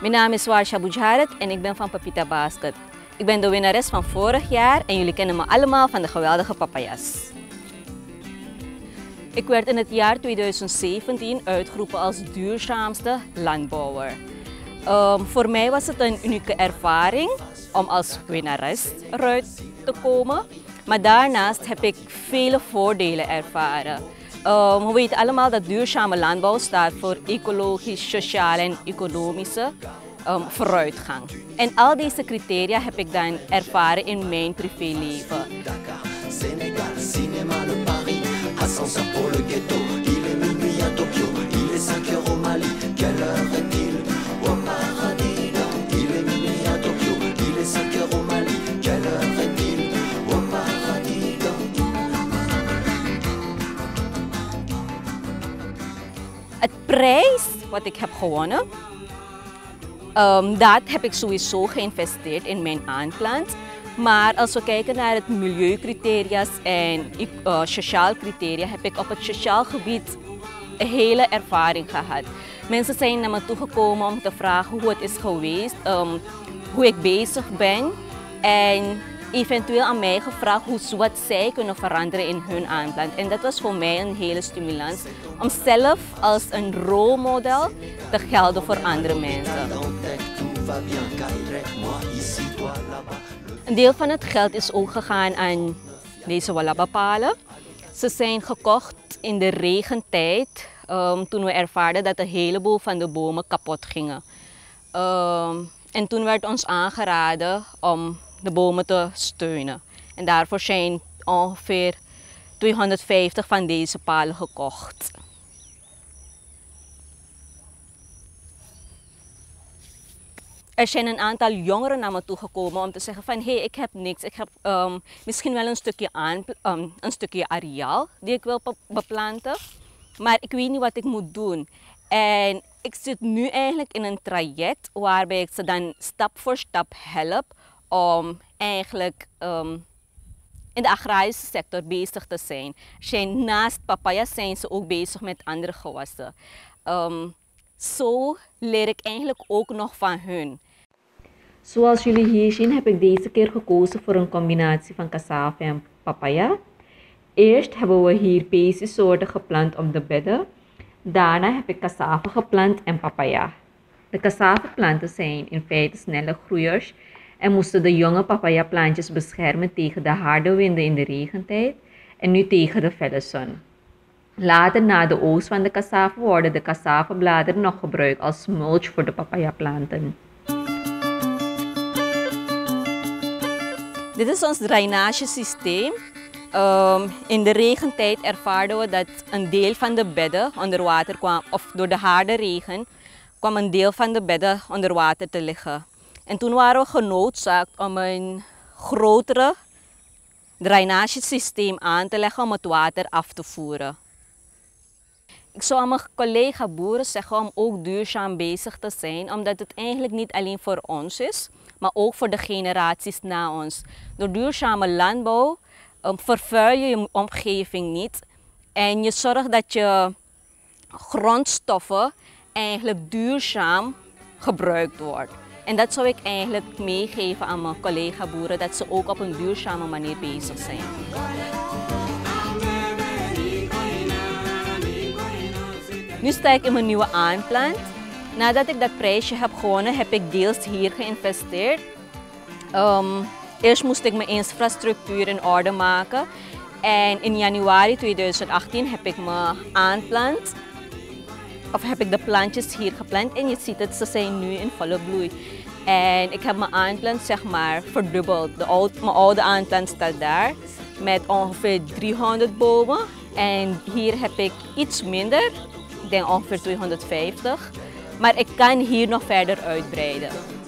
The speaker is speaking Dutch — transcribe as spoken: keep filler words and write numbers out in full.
Mijn naam is Warsha Bujaret en ik ben van Papita Basket. Ik ben de winnares van vorig jaar en jullie kennen me allemaal van de geweldige papayas. Ik werd in het jaar tweeduizend zeventien uitgeroepen als duurzaamste landbouwer. Um, voor mij was het een unieke ervaring om als winnares eruit te komen. Maar daarnaast heb ik vele voordelen ervaren. Um, we weten allemaal dat duurzame landbouw staat voor ecologisch, sociale en economische um, vooruitgang. En al deze criteria heb ik dan ervaren in mijn privéleven. Het prijs wat ik heb gewonnen, um, dat heb ik sowieso geïnvesteerd in mijn aanplant. Maar als we kijken naar het milieucriteria's en uh, sociaal criteria, heb ik op het sociaal gebied een hele ervaring gehad. Mensen zijn naar me toegekomen om te vragen hoe het is geweest, um, hoe ik bezig ben en eventueel aan mij gevraagd hoe, wat zij kunnen veranderen in hun aanplant. En dat was voor mij een hele stimulans om zelf als een rolmodel te gelden voor andere mensen. Een deel van het geld is ook gegaan aan deze walabapalen. Ze zijn gekocht in de regentijd, um, toen we ervaarden dat een heleboel van de bomen kapot gingen. Um, en toen werd ons aangeraden om de bomen te steunen. En daarvoor zijn ongeveer tweehonderdvijftig van deze palen gekocht. Er zijn een aantal jongeren naar me toegekomen om te zeggen van hé, hey, ik heb niks. Ik heb um, misschien wel een stukje, aan, um, een stukje areaal die ik wil beplanten, maar ik weet niet wat ik moet doen. En ik zit nu eigenlijk in een traject waarbij ik ze dan stap voor stap help om eigenlijk um, in de agrarische sector bezig te zijn. zijn. Naast papaya zijn ze ook bezig met andere gewassen. Um, zo leer ik eigenlijk ook nog van hun. Zoals jullie hier zien heb ik deze keer gekozen voor een combinatie van cassave en papaya. Eerst hebben we hier basissoorten geplant op de bedden. Daarna heb ik cassave geplant en papaya. De cassaveplanten zijn in feite snelle groeiers en moesten de jonge papayaplantjes beschermen tegen de harde winden in de regentijd en nu tegen de felle zon. Later, na de oogst van de cassave, worden de cassavebladeren nog gebruikt als mulch voor de papayaplanten. Dit is ons drainagesysteem. Um, in de regentijd ervaarden we dat een deel van de bedden onder water kwam, of door de harde regen kwam een deel van de bedden onder water te liggen. En toen waren we genoodzaakt om een grotere drainagesysteem aan te leggen om het water af te voeren. Ik zou aan mijn collega boeren zeggen om ook duurzaam bezig te zijn, omdat het eigenlijk niet alleen voor ons is, maar ook voor de generaties na ons. Door duurzame landbouw um, vervuil je je omgeving niet en je zorgt dat je grondstoffen eigenlijk duurzaam gebruikt wordt. En dat zou ik eigenlijk meegeven aan mijn collega boeren, dat ze ook op een duurzame manier bezig zijn. Nu sta ik in mijn nieuwe aanplant. Nadat ik dat prijsje heb gewonnen, heb ik deels hier geïnvesteerd. Um, eerst moest ik mijn infrastructuur in orde maken. En in januari tweeduizend achttien heb ik mijn aanplant, of heb ik de plantjes hier geplant. En je ziet het, ze zijn nu in volle bloei. En ik heb mijn aanplant zeg maar verdubbeld. De oude, mijn oude aanplant staat daar met ongeveer driehonderd bomen. En hier heb ik iets minder. Ik denk ongeveer tweehonderdvijftig, maar ik kan hier nog verder uitbreiden.